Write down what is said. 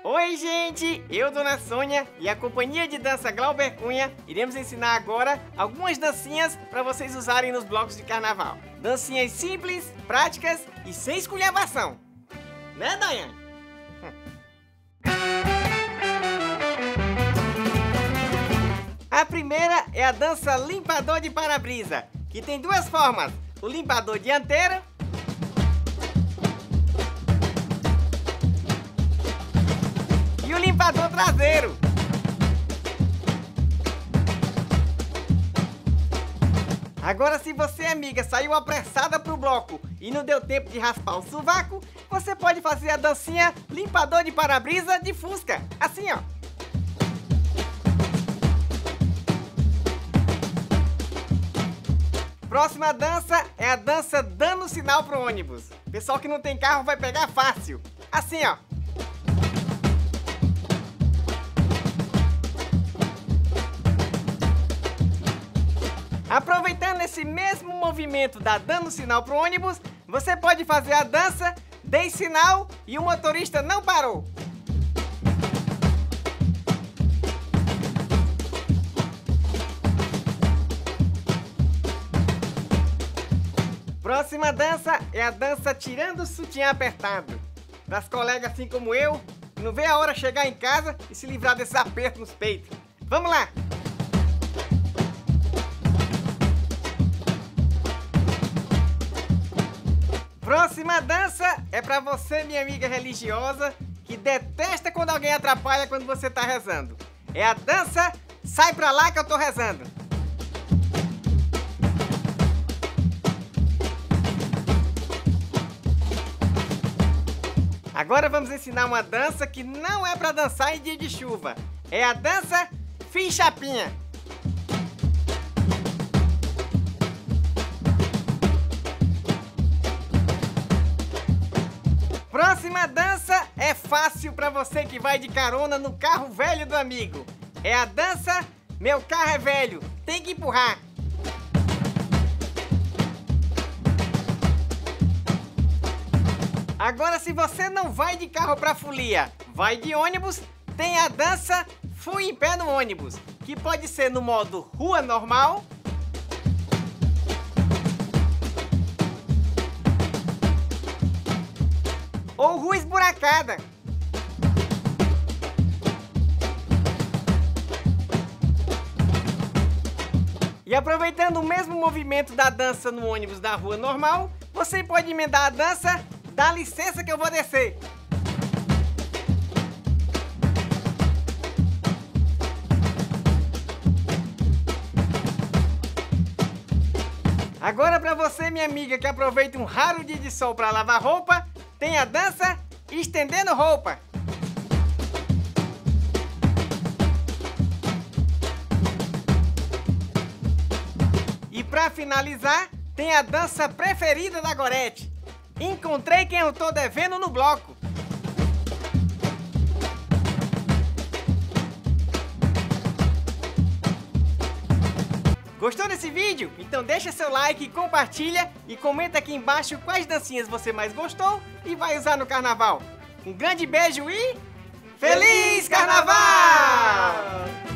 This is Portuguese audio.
Oi gente, eu Dona Sônia e a companhia de dança Glauber Cunha iremos ensinar agora algumas dancinhas para vocês usarem nos blocos de carnaval. Dancinhas simples, práticas e sem esculhambação. Né, Daiane? A primeira é a dança limpador de para-brisa, que tem duas formas, o limpador dianteiro e o limpador traseiro. Agora, se você, amiga, saiu apressada pro bloco e não deu tempo de raspar o sovaco, você pode fazer a dancinha limpador de para-brisa de Fusca, assim ó. Próxima dança é a dança dando sinal pro ônibus. Pessoal que não tem carro vai pegar fácil, assim ó. Aproveitando esse mesmo movimento da dando sinal pro ônibus, você pode fazer a dança dei sinal e o motorista não parou. Próxima dança é a dança tirando o sutiã apertado. Para as colegas assim como eu, não vê a hora chegar em casa e se livrar desse aperto nos peitos. Vamos lá! Próxima dança é pra você, minha amiga religiosa, que detesta quando alguém atrapalha quando você tá rezando. É a dança sai pra lá que eu tô rezando. Agora vamos ensinar uma dança que não é pra dançar em dia de chuva. É a dança fiz chapinha. Próxima dança é fácil para você que vai de carona no carro velho do amigo. É a dança meu carro é velho, tem que empurrar. Agora, se você não vai de carro para folia, vai de ônibus, tem a dança fui em pé no ônibus, que pode ser no modo rua normal ou rua esburacada. E aproveitando o mesmo movimento da dança no ônibus da rua normal, você pode emendar a dança dá licença que eu vou descer. Agora, para você, minha amiga, que aproveita um raro dia de sol para lavar roupa, tem a dança estendendo roupa. E para finalizar, tem a dança preferida da Gorete. Encontrei quem eu tô devendo no bloco. Gostou desse vídeo? Então deixa seu like, compartilha e comenta aqui embaixo quais dancinhas você mais gostou e vai usar no carnaval. Um grande beijo e Feliz Carnaval!